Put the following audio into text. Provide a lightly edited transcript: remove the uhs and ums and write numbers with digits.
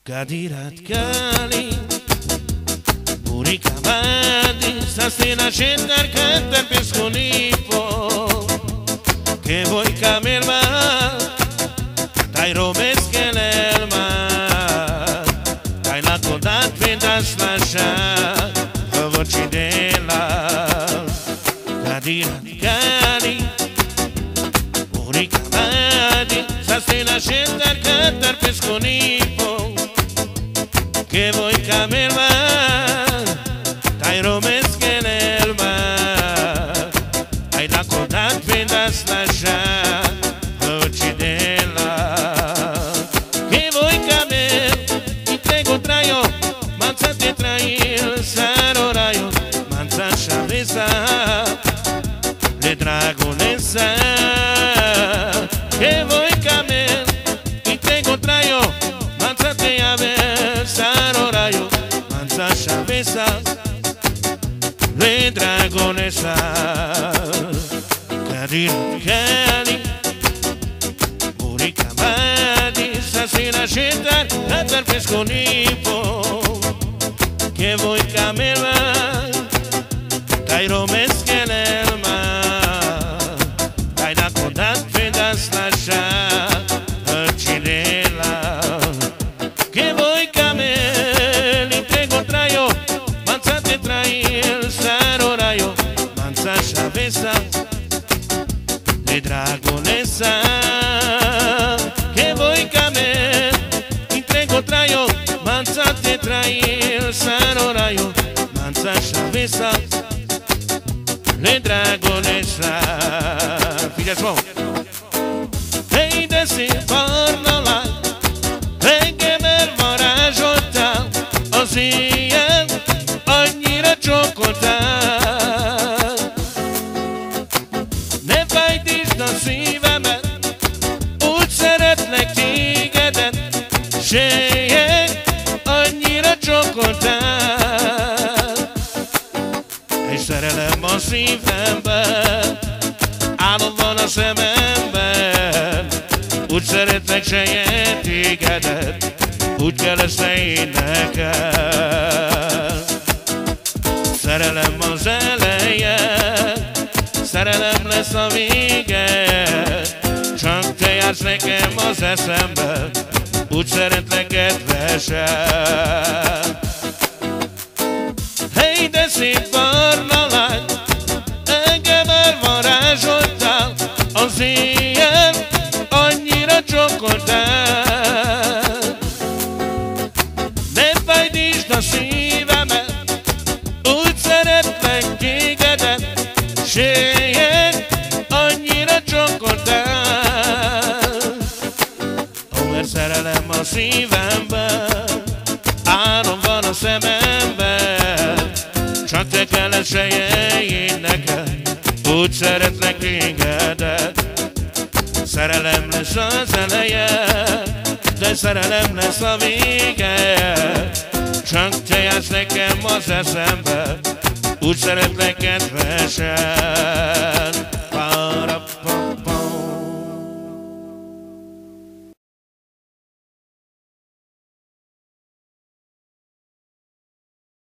Cadirat cali, Burica vadi, stasera scendere canta per sconipo, che vuoi camerma, dai romesche l'elma, dai la codat vendas lascia, voci della. Cadirat cali, Burica vadi, stasera scendere canta per sconipo, che vuoi camerma, dai romesche l'elma, hai da codat vendas lascia, voci della. Che vuoi camer, ti prego traio, manza te trail, saroraio, manza chavesa, le dragonessa. Che vuoi camer, ti prego traio, manza te aver, saroraio, manza chavesa, le dragonessa. Cadirat cali, Burica vadi, stasera scendere canta per sconipo, che vuoi camerma, dai romesche l'elma, dai da codat vendas lascia, alcidela. Che vuoi camer, li prego traio, manza te trail, saroraio, manza chavesa, le dragonessa. Che vuoi camer, li prego traio, manza te trail, saroraio, manza chavesa, le dragonessa. Figlia suon. Hey, desi porno la, hey, che mer vorrà giota, ossia ogni ragiocota. Ne fai disnosiva, uceret le tigedet, sceglie ogni ragiocota. E sarà le mosivembe, I don't wanna remember. Uceret le sceglie tigedet, úgy kell szénekel. Szerelem az eleje, szerelem lesz a vége, csak te jársz nekem az eszembe, úgy szeretlek kedvesen. Hey, de szép barna lány, engem elvarázsoltál, az éjjel annyira csokkoltál. Ne fájdítsd a szívemet, úgy szeretlek tégedet, séjjel annyira csokkoltál. Ó, mert szerelem a szívemben, álom van a szememben, csak te kell esélyén nekem, úgy szeretlek tégedet. Szerelem lesz az eleje, de szerelem lesz a vége, csak te jársz nekem az eszembe, úgy szeretlek kedvesen.